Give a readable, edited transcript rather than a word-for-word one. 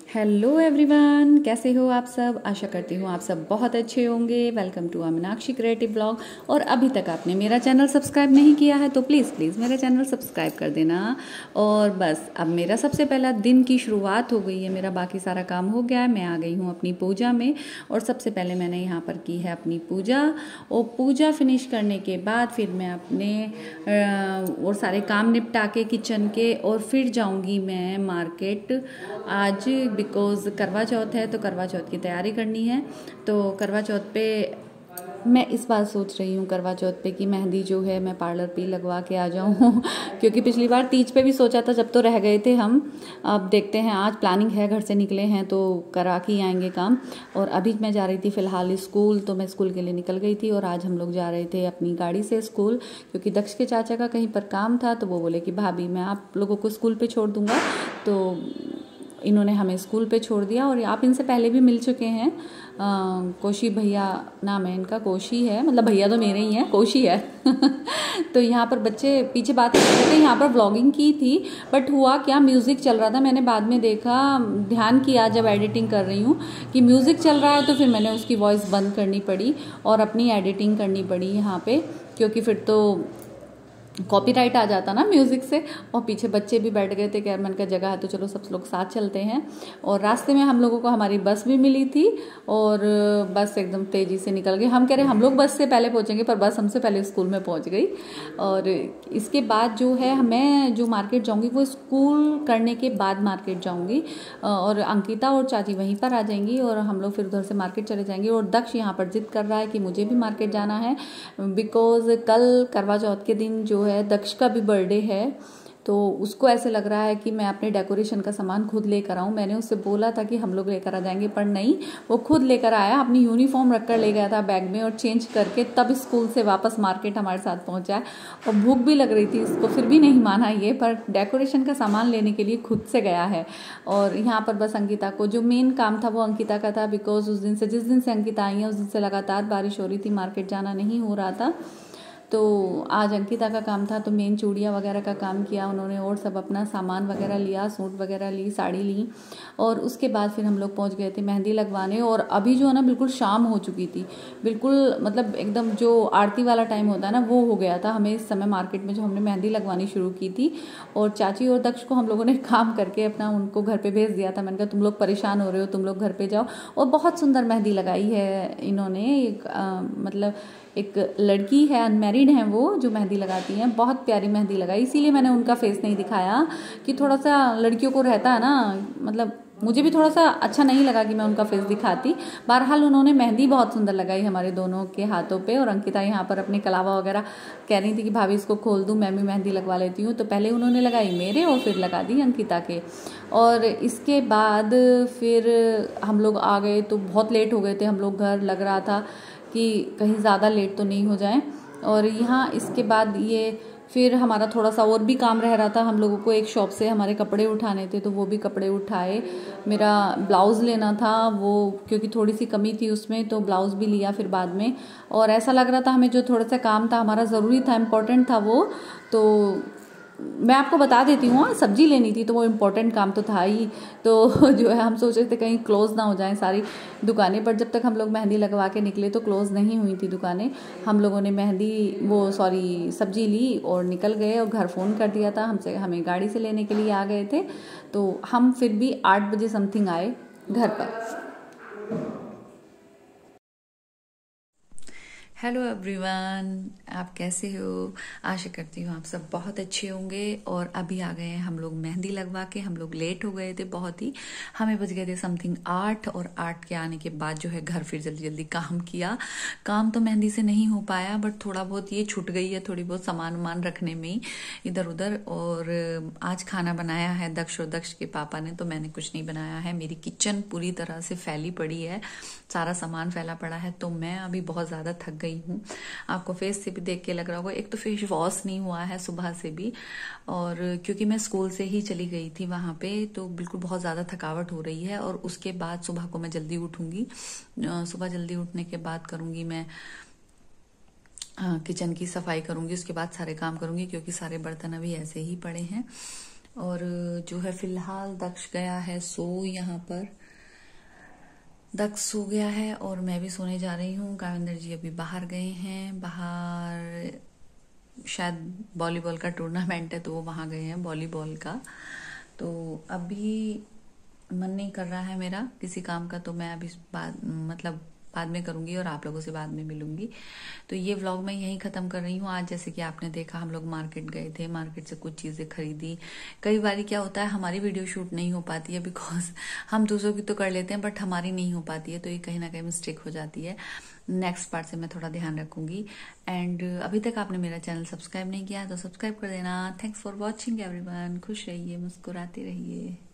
Hello everyone, कैसे हो आप सब। आशा करती हूँ आप सब बहुत अच्छे होंगे। Welcome to Meenakshi creative blog. और अभी तक आपने मेरा चैनल सब्सक्राइब नहीं किया है तो प्लीज़ मेरा चैनल सब्सक्राइब कर देना। और बस अब मेरा सबसे पहला दिन की शुरुआत हो गई है। मेरा बाकी सारा काम हो गया है। मैं आ गई हूँ अपनी पूजा में और सबसे पहले मैंने यहाँ पर की है अपनी पूजा। और पूजा फिनिश करने के बाद फिर मैं अपने और सारे काम निपटा के किचन के और फिर जाऊँगी मैं मार्केट आज, बिकॉज़ करवा चौथ है तो करवा चौथ की तैयारी करनी है। तो करवा चौथ पे मैं इस बार सोच रही हूँ करवा चौथ पे कि मेहंदी जो है मैं पार्लर पे लगवा के आ जाऊँ क्योंकि पिछली बार तीज पे भी सोचा था जब तो रह गए थे हम। अब देखते हैं, आज प्लानिंग है, घर से निकले हैं तो करा के ही आएंगे काम। और अभी मैं जा रही थी फ़िलहाल स्कूल, तो मैं स्कूल के लिए निकल गई थी और आज हम लोग जा रहे थे अपनी गाड़ी से स्कूल, क्योंकि दक्ष के चाचा का कहीं पर काम था तो वो बोले कि भाभी मैं आप लोगों को स्कूल पर छोड़ दूँगा। तो इन्होंने हमें स्कूल पे छोड़ दिया। और आप इनसे पहले भी मिल चुके हैं। कोशी भैया नाम है इनका, कोशी है, मतलब भैया तो मेरे ही हैं, कोशी है तो यहाँ पर बच्चे पीछे बात कर रहे थे, यहाँ पर व्लॉगिंग की थी बट हुआ क्या, म्यूज़िक चल रहा था। मैंने बाद में देखा, ध्यान किया जब एडिटिंग कर रही हूँ कि म्यूज़िक चल रहा है, तो फिर मैंने उसकी वॉइस बंद करनी पड़ी और अपनी एडिटिंग करनी पड़ी यहाँ पे, क्योंकि फिर तो कॉपीराइट आ जाता ना म्यूज़िक से। और पीछे बच्चे भी बैठ गए थे, कैरमन का जगह है तो चलो सब लोग साथ चलते हैं। और रास्ते में हम लोगों को हमारी बस भी मिली थी और बस एकदम तेज़ी से निकल गई। हम कह रहे हम लोग बस से पहले पहुंचेंगे, पर बस हमसे पहले स्कूल में पहुंच गई। और इसके बाद जो है मैं जो मार्केट जाऊँगी वो स्कूल करने के बाद मार्केट जाऊँगी। और अंकिता और चाची वहीं पर आ जाएंगी और हम लोग फिर उधर से मार्केट चले जाएंगे। और दक्ष यहाँ पर जिद कर रहा है कि मुझे भी मार्केट जाना है, बिकॉज कल करवा चौथ के दिन जो है दक्ष का भी बर्थडे है, तो उसको ऐसे लग रहा है कि मैं अपने डेकोरेशन का सामान खुद लेकर आऊँ। मैंने उससे बोला था कि हम लोग लेकर आ जाएंगे, पर नहीं, वो खुद लेकर आया, अपनी यूनिफॉर्म रखकर ले गया था बैग में और चेंज करके तब स्कूल से वापस मार्केट हमारे साथ पहुंचा है। और भूख भी लग रही थी इसको, फिर भी नहीं माना ये, पर डेकोरेशन का सामान लेने के लिए खुद से गया है। और यहाँ पर बस अंकिता को जो मेन काम था वो अंकिता का था, बिकॉज उस दिन से, जिस दिन से अंकिता आई है उस दिन से लगातार बारिश हो रही थी, मार्केट जाना नहीं हो रहा था। तो आज अंकिता का काम था, तो मेन चूड़ियाँ वगैरह का काम किया उन्होंने और सब अपना सामान वगैरह लिया, सूट वगैरह ली, साड़ी ली। और उसके बाद फिर हम लोग पहुंच गए थे मेहंदी लगवाने। और अभी जो है ना बिल्कुल शाम हो चुकी थी, बिल्कुल मतलब एकदम जो आरती वाला टाइम होता है ना वो हो गया था हमें इस समय मार्केट में, जो हमने मेहंदी लगवानी शुरू की थी। और चाची और दक्ष को हम लोगों ने काम करके अपना उनको घर पर भेज दिया था। मैंने कहा तुम लोग परेशान हो रहे हो, तुम लोग घर पर जाओ। और बहुत सुंदर मेहंदी लगाई है इन्होंने। मतलब एक लड़की है, अनमैरिड है वो, जो मेहंदी लगाती हैं, बहुत प्यारी मेहंदी लगाई। इसीलिए मैंने उनका फेस नहीं दिखाया कि थोड़ा सा लड़कियों को रहता है ना, मतलब मुझे भी थोड़ा सा अच्छा नहीं लगा कि मैं उनका फेस दिखाती। बहरहाल उन्होंने मेहंदी बहुत सुंदर लगाई हमारे दोनों के हाथों पे। और अंकिता यहाँ पर अपने कलावा वगैरह कह रही थी कि भाभी इसको खोल दूँ, मैं भी मेहंदी लगवा लेती हूँ। तो पहले उन्होंने लगाई मेरे और फिर लगा दी अंकिता के। और इसके बाद फिर हम लोग आ गए तो बहुत लेट हो गए थे हम लोग घर, लग रहा था कि कहीं ज़्यादा लेट तो नहीं हो जाए। और यहाँ इसके बाद ये फिर हमारा थोड़ा सा और भी काम रह रहा था, हम लोगों को एक शॉप से हमारे कपड़े उठाने थे तो वो भी कपड़े उठाए। मेरा ब्लाउज़ लेना था वो, क्योंकि थोड़ी सी कमी थी उसमें, तो ब्लाउज़ भी लिया फिर बाद में। और ऐसा लग रहा था हमें जो थोड़ा सा काम था हमारा ज़रूरी था, इम्पोर्टेंट था वो, तो मैं आपको बता देती हूँ। सब्जी लेनी थी तो वो इम्पोर्टेंट काम तो था ही। तो जो है हम सोच रहे थे कहीं क्लोज़ ना हो जाएं सारी दुकानें, पर जब तक हम लोग मेहंदी लगवा के निकले तो क्लोज़ नहीं हुई थी दुकानें। हम लोगों ने सब्जी ली और निकल गए। और घर फ़ोन कर दिया था हमें गाड़ी से लेने के लिए आ गए थे। तो हम फिर भी 8 बजे समथिंग आए घर पर। हेलो एवरीवन, आप कैसे हो। आशा करती हूँ आप सब बहुत अच्छे होंगे। और अभी आ गए हैं हम लोग मेहंदी लगवा के। हम लोग लेट हो गए थे बहुत ही, हमें बज गए थे समथिंग 8। और 8 के आने के बाद जो है घर फिर जल्दी जल्दी काम किया। काम तो मेहंदी से नहीं हो पाया, बट थोड़ा बहुत ये छूट गई है, थोड़ी बहुत सामान वामान रखने में ही इधर उधर। और आज खाना बनाया है दक्ष और दक्ष के पापा ने, तो मैंने कुछ नहीं बनाया है। मेरी किचन पूरी तरह से फैली पड़ी है, सारा सामान फैला पड़ा है, तो मैं अभी बहुत ज़्यादा थक गई हूँ। आपको फेस से भी देख के लग रहा होगा, एक तो फेस वॉश नहीं हुआ है सुबह से भी, और क्योंकि मैं स्कूल से ही चली गई थी वहां पे, तो बिल्कुल बहुत ज़्यादा थकावट हो रही है। और उसके बाद सुबह को मैं जल्दी उठूंगी, सुबह जल्दी उठने के बाद करूंगी मैं किचन की सफाई करूंगी, उसके बाद सारे काम करूंगी, क्योंकि सारे बर्तन अभी ऐसे ही पड़े हैं। और जो है फिलहाल दक्ष गया है सो, यहाँ पर दक्ष सो गया है और मैं भी सोने जा रही हूँ। काविंदर जी अभी बाहर गए हैं, बाहर शायद वॉलीबॉल का टूर्नामेंट है तो वो वहाँ गए हैं वॉलीबॉल का। तो अभी मन नहीं कर रहा है मेरा किसी काम का, तो मैं अभी बाद में करूंगी और आप लोगों से बाद में मिलूंगी। तो ये व्लॉग मैं यहीं ख़त्म कर रही हूँ आज। जैसे कि आपने देखा हम लोग मार्केट गए थे, मार्केट से कुछ चीज़ें खरीदी। कई बार क्या होता है हमारी वीडियो शूट नहीं हो पाती है, बिकॉज हम दूसरों की तो कर लेते हैं बट हमारी नहीं हो पाती है, तो ये कहीं ना कहीं मिस्टेक हो जाती है। नेक्स्ट पार्ट से मैं थोड़ा ध्यान रखूंगी। एंड अभी तक आपने मेरा चैनल सब्सक्राइब नहीं किया तो सब्सक्राइब कर देना। Thanks for watching everyone. खुश रहिए, मुस्कुराते रहिए।